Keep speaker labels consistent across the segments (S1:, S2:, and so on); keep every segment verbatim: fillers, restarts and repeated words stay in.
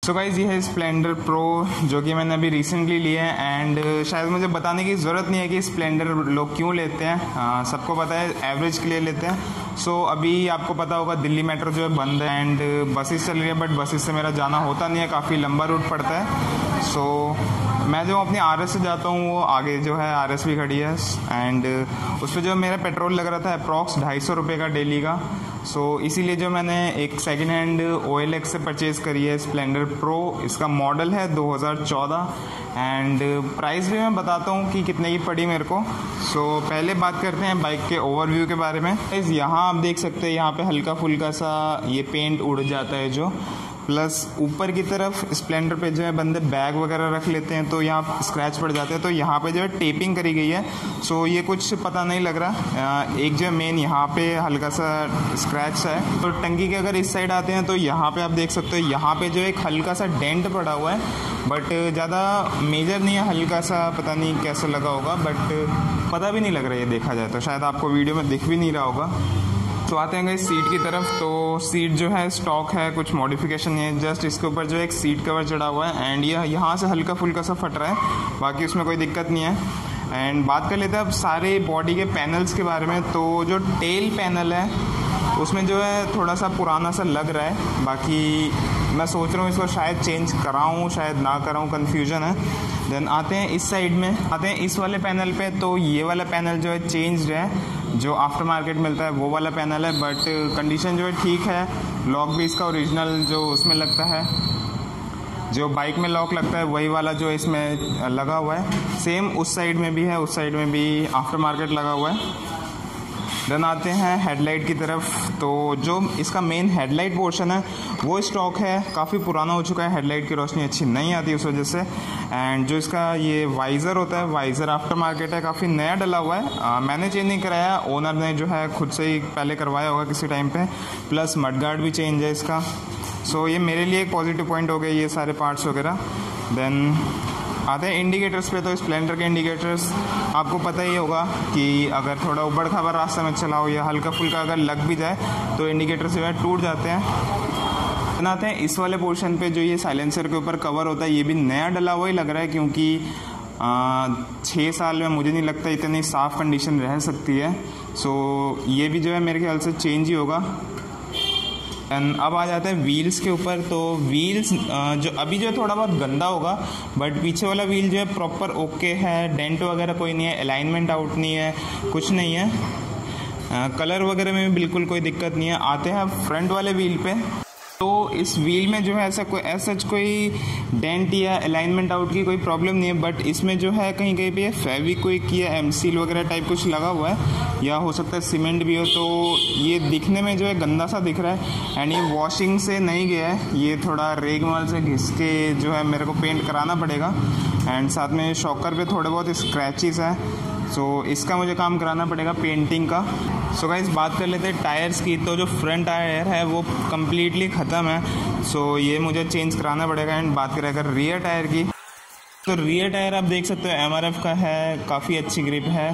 S1: So guys ये है Splendor pro जो कि मैंने अभी रिसेंटली लिया है एंड शायद मुझे बताने की ज़रूरत नहीं है कि स्प्लेंडर लोग क्यों लेते हैं। आ, सबको पता है एवरेज के लिए लेते हैं। सो so, अभी आपको पता होगा दिल्ली मेट्रो जो है बंद है एंड बसेस चल रही है, बट बसेस से मेरा जाना होता नहीं है, काफ़ी लंबा रूट पड़ता है। सो so, मैं जो अपनी आर एस से जाता हूँ वो आगे जो है आर एस भी खड़ी है एंड उस पर जो मेरा पेट्रोल लग रहा था अप्रॉक्स ढाई सौ रुपये का डेली का। सो so, इसीलिए जो मैंने एक second hand O L X से परचेज़ करी है स्प्लेंडर प्रो। इसका मॉडल है दो हज़ार चौदह एंड प्राइस भी मैं बताता हूँ कि कितने की पड़ी मेरे को। सो so, पहले बात करते हैं बाइक के ओवरव्यू के बारे में। यहाँ आप देख सकते हैं यहाँ पे हल्का फुल्का सा ये पेंट उड़ जाता है जो, प्लस ऊपर की तरफ स्प्लेंडर पे जो है बंदे बैग वगैरह रख लेते हैं तो यहाँ स्क्रैच पड़ जाते हैं, तो यहाँ पे जो है टेपिंग करी गई है। सो ये कुछ पता नहीं लग रहा। एक जो मेन यहाँ पे हल्का सा स्क्रैच है। तो टंकी के अगर इस साइड आते हैं तो यहाँ पे आप देख सकते हो यहाँ पे जो एक हल्का सा डेंट पड़ा हुआ है, बट ज़्यादा मेजर नहीं है, हल्का सा पता नहीं कैसे लगा होगा, बट पता भी नहीं लग रहा है देखा जाए तो, शायद आपको वीडियो में दिख भी नहीं रहा होगा। तो आते हैं इस सीट की तरफ। तो सीट जो है स्टॉक है, कुछ मॉडिफिकेशन नहीं है, जस्ट इसके ऊपर जो एक सीट कवर चढ़ा हुआ है एंड यह यहाँ से हल्का फुल्का सा फट रहा है, बाकी उसमें कोई दिक्कत नहीं है। एंड बात कर लेते हैं अब सारे बॉडी के पैनल्स के बारे में। तो जो टेल पैनल है उसमें जो है थोड़ा सा पुराना सा लग रहा है, बाकी मैं सोच रहा हूँ इसको शायद चेंज कराऊँ शायद ना कराऊँ, कन्फ्यूजन है। देन आते हैं इस साइड में, आते हैं इस वाले पैनल पे। तो ये वाला पैनल जो है चेंज्ड है, जो आफ्टर मार्केट मिलता है वो वाला पैनल है, बट कंडीशन जो है ठीक है। लॉक भी इसका ओरिजिनल जो उसमें लगता है, जो बाइक में लॉक लगता है वही वाला जो इसमें लगा हुआ है, सेम उस साइड में भी है, उस साइड में भी आफ्टर मार्केट लगा हुआ है। देन आते हैं हेडलाइट की तरफ। तो जो इसका मेन हेडलाइट पोर्शन है वो स्टॉक है, काफ़ी पुराना हो चुका है, हेडलाइट की रोशनी अच्छी नहीं आती उस वजह से। एंड जो इसका ये वाइज़र होता है, वाइज़र आफ्टर मार्केट है, काफ़ी नया डला हुआ है। आ, मैंने चेंज नहीं कराया, ओनर ने जो है खुद से ही पहले करवाया होगा किसी टाइम पे, प्लस मडगार्ड भी चेंज है इसका। सो so, ये मेरे लिए एक पॉजिटिव पॉइंट हो गए ये सारे पार्ट्स वगैरह। देन आते हैं इंडिकेटर्स पे। तो स्प्लेंडर के इंडिकेटर्स आपको पता ही होगा कि अगर थोड़ा उबड़ खाबड़ रास्ते में चलाओ या हल्का फुल्का अगर लग भी जाए तो इंडिकेटर जो है टूट जाते हैं। बनाते हैं इस वाले पोर्शन पे जो ये साइलेंसर के ऊपर कवर होता है, ये भी नया डला हुआ ही लग रहा है, क्योंकि छः साल में मुझे नहीं लगता इतनी साफ़ कंडीशन रह सकती है। सो ये भी जो है मेरे ख्याल से चेंज ही होगा। एंड अब आ जाते हैं व्हील्स के ऊपर। तो व्हील्स जो अभी जो है थोड़ा बहुत गंदा होगा, बट पीछे वाला व्हील जो है प्रॉपर ओके है, डेंट वगैरह कोई नहीं है, अलाइनमेंट आउट नहीं है, कुछ नहीं है। आ, कलर वगैरह में भी बिल्कुल कोई दिक्कत नहीं है। आते हैं फ्रंट वाले व्हील पे। तो इस व्हील में जो है ऐसा कोई ऐसा कोई डेंट या अलाइनमेंट आउट की कोई प्रॉब्लम नहीं है, बट इसमें जो है कहीं कहीं पे फेविक्विक या एम सील वगैरह टाइप कुछ लगा हुआ है, या हो सकता है सीमेंट भी हो। तो ये दिखने में जो है गंदा सा दिख रहा है एंड ये वॉशिंग से नहीं गया है, ये थोड़ा रेगमाल से घिस के जो है मेरे को पेंट कराना पड़ेगा। एंड साथ में शॉकर पे थोड़े बहुत स्क्रैचेस हैं, सो so, इसका मुझे काम कराना पड़ेगा पेंटिंग का। सो so गाइस बात कर लेते हैं टायर्स की। तो जो फ्रंट टायर है वो कम्प्लीटली ख़त्म है, सो so, ये मुझे चेंज कराना पड़ेगा। एंड बात करें अगर रियर टायर की, तो रियर टायर आप देख सकते हो एम आर एफ का है, काफ़ी अच्छी ग्रिप है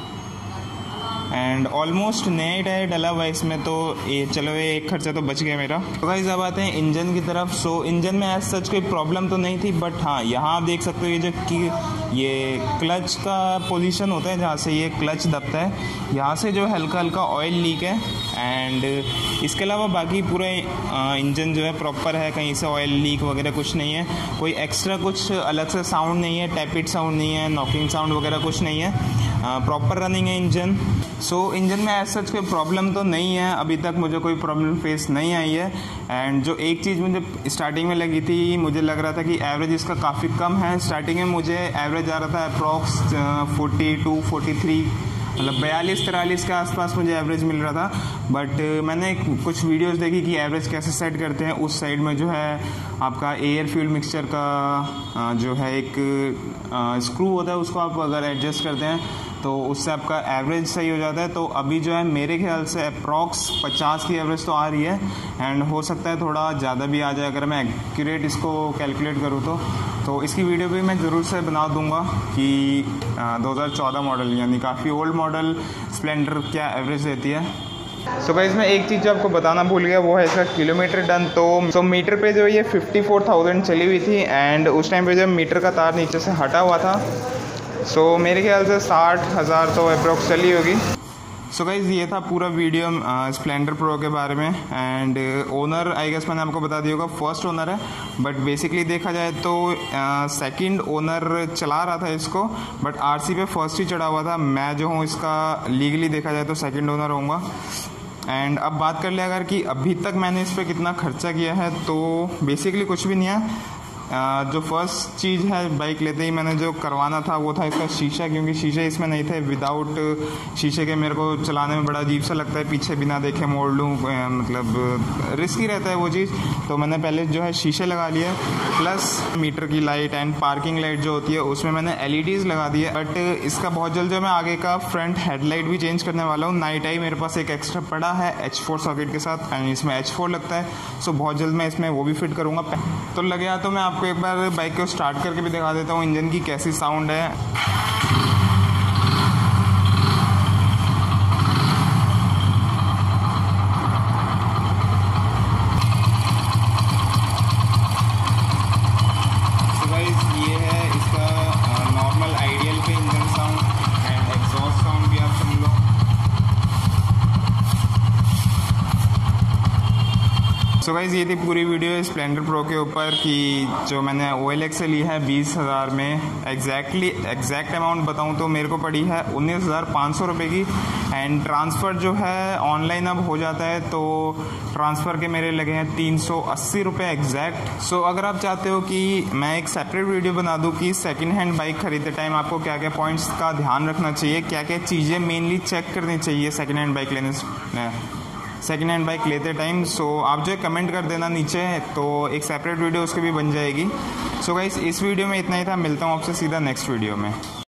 S1: एंड ऑलमोस्ट नया टायर डला हुआ है इसमें, तो ये चलो ये एक खर्चा तो बच गया मेरा। तो गाइस अब आते हैं इंजन की तरफ। सो so, इंजन में एज सच कोई प्रॉब्लम तो नहीं थी, बट हाँ यहाँ आप देख सकते हो ये जो कि ये क्लच का पोजीशन होता है जहाँ से ये क्लच दबता है, यहाँ से जो हल्का हल्का ऑयल लीक है। एंड इसके अलावा बाकी पूरा इंजन जो है प्रॉपर है, कहीं से ऑयल लीक वगैरह कुछ नहीं है, कोई एक्स्ट्रा कुछ अलग से साउंड नहीं है, टैपिट साउंड नहीं है, नॉकिंग साउंड वगैरह कुछ नहीं है, प्रॉपर रनिंग है इंजन। सो so, इंजन में एज सच कोई प्रॉब्लम तो नहीं है, अभी तक मुझे कोई प्रॉब्लम फेस नहीं आई है। एंड जो एक चीज़ मुझे स्टार्टिंग में लगी थी, मुझे लग रहा था कि एवरेज इसका काफ़ी कम है। स्टार्टिंग में मुझे एवरेज आ रहा था approx forty two forty three, मतलब बयालीस तिरालीस के आसपास मुझे एवरेज मिल रहा था। बट मैंने कुछ वीडियोस देखी कि एवरेज कैसे सेट करते हैं। उस साइड में जो है आपका एयर फ्यूल मिक्सचर का जो है एक स्क्रू होता है, उसको आप अगर एडजस्ट करते हैं तो उससे आपका एवरेज सही हो जाता है। तो अभी जो है मेरे ख्याल से अप्रॉक्स पचास की एवरेज तो आ रही है एंड हो सकता है थोड़ा ज़्यादा भी आ जाए अगर मैं एक्यूरेट इसको कैलकुलेट करूँ तो। तो इसकी वीडियो भी मैं ज़रूर से बना दूंगा कि दो हज़ार चौदह मॉडल यानी काफ़ी ओल्ड मॉडल स्प्लेंडर क्या एवरेज देती है। सो गाइस मैं एक चीज़ जो आपको बताना भूल गया वो है इसका किलोमीटर डन। तो सो मीटर पे जो ये फिफ्टी फोर थाउजेंड चली हुई थी एंड उस टाइम पे जो मीटर का तार नीचे से हटा हुआ था, सो मेरे ख्याल से साठ हज़ार तो अप्रोक्स चली होगी। सो गाइज़ ये था पूरा वीडियो स्प्लेंडर प्रो के बारे में। एंड ओनर आई गेस मैंने आपको बता दिया होगा फर्स्ट ओनर है, बट बेसिकली देखा जाए तो सेकंड ओनर चला रहा था इसको, बट आरसी पे फर्स्ट ही चढ़ा हुआ था। मैं जो हूँ इसका लीगली देखा जाए तो सेकंड ओनर होऊंगा। एंड अब बात कर ले अगर कि अभी तक मैंने इस पर कितना खर्चा किया है, तो बेसिकली कुछ भी नहीं है। Uh, जो फर्स्ट चीज़ है बाइक लेते ही मैंने जो करवाना था वो था इसका शीशा, क्योंकि शीशे इसमें नहीं थे। विदाउट शीशे के मेरे को चलाने में बड़ा अजीब सा लगता है, पीछे बिना देखे मोड़ लूँ, मतलब रिस्की रहता है वो चीज़। तो मैंने पहले जो है शीशे लगा लिए, प्लस मीटर की लाइट एंड पार्किंग लाइट जो होती है उसमें मैंने एलईडीज़ लगा दी है। बट इसका बहुत जल्द जो मैं आगे का फ्रंट हेडलाइट भी चेंज करने वाला हूँ। नाइट आई मेरे पास एक एक्स्ट्रा पड़ा है एच फोर सॉकेट के साथ, एंड इसमें एच फोर लगता है, सो बहुत जल्द मैं इसमें वो भी फिट करूँगा। तो लगे या तो मैं आपको एक बार बाइक को स्टार्ट करके भी दिखा देता हूँ इंजन की कैसी साउंड है। तो गाइस ये है इसका नॉर्मल आइडियल पे engine sound and exhaust sound भी आप सुन लो। सो गाइज़ ये थी पूरी वीडियो स्प्लेंडर प्रो के ऊपर कि जो मैंने ओ एल एक्स से ली है बीस हज़ार में। एग्जैक्टली एग्जैक्ट अमाउंट बताऊं तो मेरे को पड़ी है उन्नीस हज़ार पाँच सौ रुपये की। एंड ट्रांसफ़र जो है ऑनलाइन अब हो जाता है, तो ट्रांसफ़र के मेरे लगे हैं तीन सौ अस्सी रुपये एग्जैक्ट। सो so, अगर आप चाहते हो कि मैं एक सेपरेट वीडियो बना दूं कि सेकंड हैंड बाइक खरीदते टाइम आपको क्या क्या पॉइंट्स का ध्यान रखना चाहिए, क्या क्या चीज़ें मेनली चेक करनी चाहिए सेकंड हैंड बाइक लेने से सेकेंड हैंड बाइक लेते टाइम, सो आप जो है कमेंट कर देना नीचे, तो एक सेपरेट वीडियो उसकी भी बन जाएगी। सो गाइस इस वीडियो में इतना ही था, मिलता हूँ आपसे सीधा नेक्स्ट वीडियो में।